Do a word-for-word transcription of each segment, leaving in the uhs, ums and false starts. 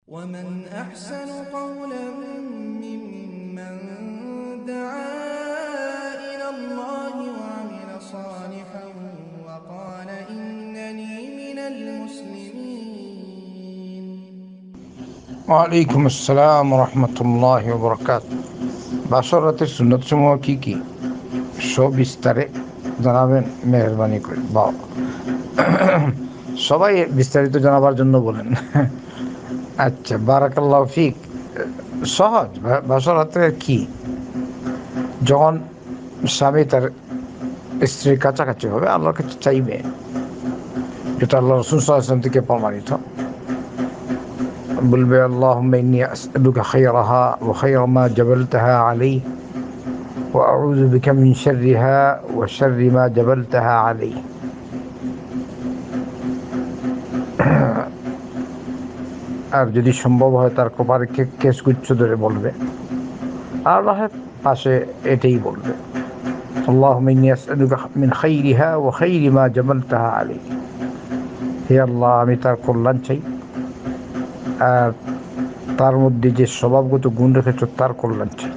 ومن أحسن قولا ممن دعا إلى الله وعمل صالحا وقال إنني من المسلمين ওয়ালাইকুম আসসালাম রহমতুল্লাহ বরকাত। বাসরাতের সুন্নত সমূহ কি কি সবিস্তারে জানাবেন মেহরবানি করে। বা সবাই বিস্তারিত জানাবার জন্য বলেন। আচ্ছা, বারাকাল্লাহ ফিক। সহজ। বাসরাতে কি, যখন স্বামী তার স্ত্রীর কাছাকাছি হবে আল্লাহর কাছে চাইবে, যেটা আল্লাহ রাসূল সাল্লাল্লাহু আলাইহি ওয়াসাল্লাম থেকে প্রমাণিত। বলবে আল্লাহুম্মা ইন্নী আসআলুকা খায়রাহা ওয়া খায়রা মা জাবালতাহা আলাইহি ওয়া আউযু বিকা মিন শাররিহা ওয়া শাররি মা জাবালতাহা আলাইহি। আর যদি সম্ভব হয় তার কপালে কেশগুচ্ছ ধরে বলবে, আর আল্লাহর পাশে এটাই বলবে, আল্লাহুম্মা ইন্নী আসআলুকা মিন খায়রিহা ওয়া খায়রি মা জাবালতাহা আলাইহি। হে আল্লাহ, আমি তার কল্যাণ চাই, আর তার মধ্যে যে স্বভাবগত গুণ রেখেছ তার কল্যাণ চাই।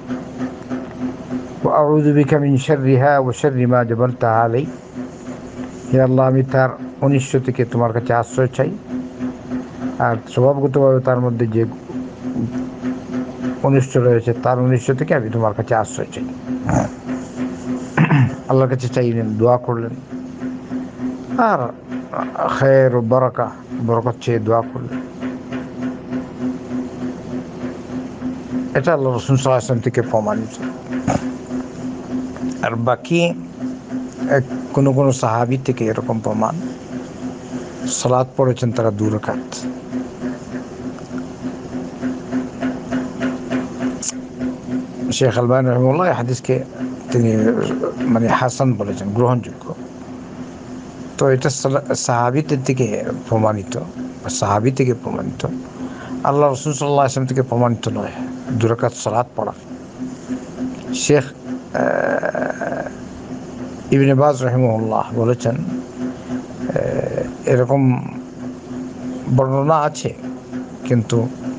ওয়া আউযু বিকা মিন শাররিহা ওয়া শাররি মা জাবালতাহা আলাইহি। হে আল্লাহ, আমি তার অনিষ্ট থেকে তোমার কাছে আশ্রয় চাই, আর স্বভাবগতভাবে তার মধ্যে যে অনিষ্ট রয়েছে তার অনিষ্ট থেকে আমি তোমার কাছে আশ্রয় চাই। আল্লাহর কাছে চাইলেন, দোয়া করলেন, আর খায়ের ও বরকা বরকত চেয়ে দোয়া করলেন। এটা আল্লাহ রাসূল সাল্লাল্লাহু আলাইহি ওয়াসাল্লাম থেকে প্রমাণিত। আর বাকি কোনো কোনো সাহাবী থেকে এরকম প্রমাণ, সালাত পড়েছেন তারা দু রাকাত। শেখ আলবানী রাহিমাহুল্লাহ এই হাদিসকে তিনি মানে হাসান বলেছেন, গ্রহণযোগ্য। তো এটা সাহাবীদের থেকে প্রমাণিত, সাহাবী থেকে প্রমাণিত, আল্লাহ রাসূল সাল্লাল্লাহু আলাইহি ওয়াসাল্লাম থেকে প্রমাণিত নয় দু রাকাত সালাত পড়া। শেখ ইবনে বাজ রাহিমাহুল্লাহ বলেছেন, এরকম বর্ণনা আছে, কিন্তু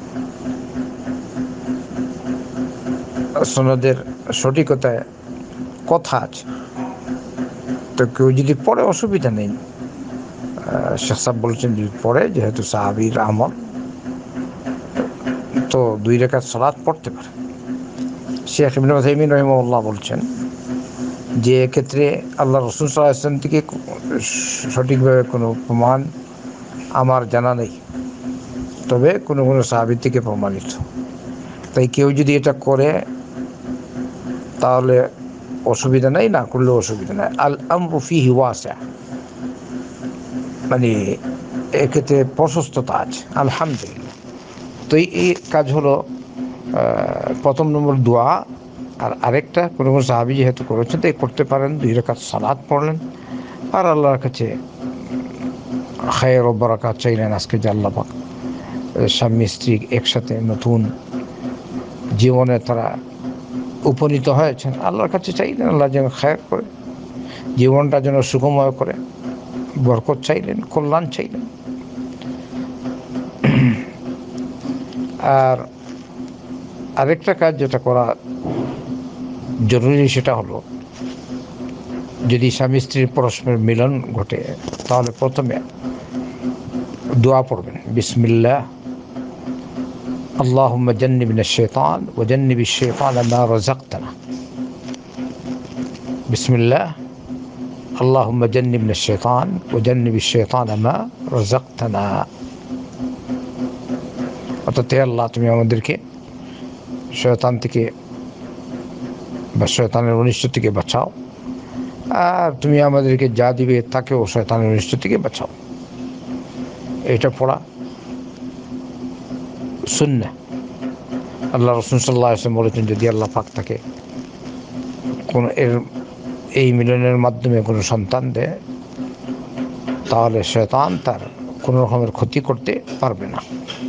সনদের সঠিকতায় কথা আছে। তো কেউ যদি পড়ে অসুবিধা নেই, শেখ সাহেব বলছেন যদি পড়ে, যেহেতু সাহাবীর আমল, তো দুই রাকাত সালাত পড়তে পারে। শেখ ইবনে উসাইমিন রাহিমাহুল্লাহ বলছেন যে এক্ষেত্রে আল্লাহ রাসূল সাল্লাল্লাহু আলাইহি ওয়াসাল্লাম থেকে সঠিকভাবে কোনো প্রমাণ আমার জানা নেই, তবে কোনো কোনো সাহাবী থেকে প্রমাণিত। তাই কেউ যদি এটা করে তাহলে অসুবিধা নেই, না করলেও অসুবিধা নেই। আল আমরু ফিহি ওয়াসি'আ, মানে এক্ষেত্রে প্রশস্ততা আছে, আলহামদুলিল্লাহ। তো এই কাজ হলো প্রথম নম্বর দোয়া। আর আরেকটা, কোনো কোনো সাহাবী যেহেতু করেছেন তাই করতে পারেন, দুই রাকাত সালাত পড়লেন আর আল্লাহর কাছে খায়ের ও বরকত চাইলেন। আজকে যে আল্লাহ পাক স্বামী স্ত্রী একসাথে নতুন জীবনে তারা উপনীত হয়েছেন, আল্লাহর কাছে চাইলেন আল্লাহ যেন খায়ের করে, জীবনটা যেন সুখময় করে, বরকত চাইলেন, কল্যাণ চাইলেন। আর আরেকটা কাজ যেটা করা জরুরি, সেটা হলো যদি স্বামী স্ত্রীর পরস্পর মিলন ঘটে তাহলে প্রথমে দোয়া পড়বেন, বিসমিল্লাহ আল্লাহুম্মা জান্নিবনা শাইতান ওয়া জান্নিবিশ শাইতানা মা রাযাকতানা। বিসমিল্লাহ আল্লাহুম্মা জান্নিবনা শাইতান ওয়া জান্নিবিশ শাইতানা মা রাযাকতানা। অর্থাৎ হে আল্লাহ, তুমি আমাদেরকে শয়তান থেকে বা শয়তানের অনিষ্ট থেকে বাঁচাও, আর তুমি আমাদেরকে যা দিবে তাকেও শয়তানের অনিষ্ট থেকে বাঁচাও। এটা পড়া সুন্নাহ। আল্লাহ রাসূল সাল্লাল্লাহু আলাইহি ওয়াসাল্লাম বলেছেন, যদি আল্লাহ পাক তাকে কোনো এর এই মিলনের মাধ্যমে কোনো সন্তান দেয় তাহলে শয়তান তার কোনো রকমের ক্ষতি করতে পারবে না।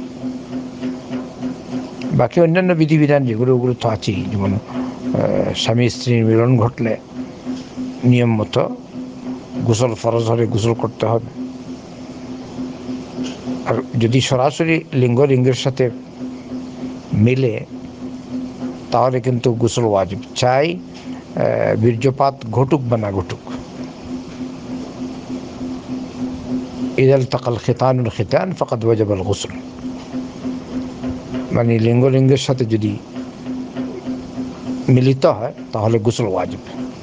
বাকি অন্যান্য বিধিবিধান যেগুলো, ওগুলো তো আছেই। যেমন স্বামী স্ত্রীর মিলন ঘটলে নিয়ম মতো গোসল ফরজ হলে গোসল করতে হবে, আর যদি সরাসরি লিঙ্গ লিঙ্গের সাথে মিলে তাহলে কিন্তু গোসল ওয়াজিব, চাই বীর্যপাত ঘটুক বা না ঘটুক। ইযা ইলতাকাল খিতানুল খিতান ফাকাদ ওয়াজাবাল গোসল, মানে লিঙ্গ লিঙ্গের সাথে যদি মিলিত হয় তাহলে গোসল ওয়াজিব।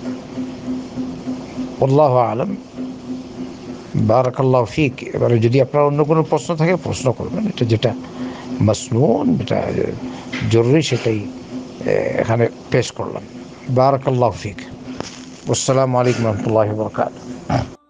আল্লাহু আ'লাম, বারাকাল্লাহু ফিক। এবারে যদি আপনার অন্য কোনো প্রশ্ন থাকে প্রশ্ন করবেন, এটা যেটা মাসনুন, যেটা জরুরি সেটাই এখানে পেশ করলাম। বারাকাল্লাহু ফিক। আসসালামু আলাইকুম ওয়া রাহমাতুল্লাহি ওয়া বারাকাতুহু।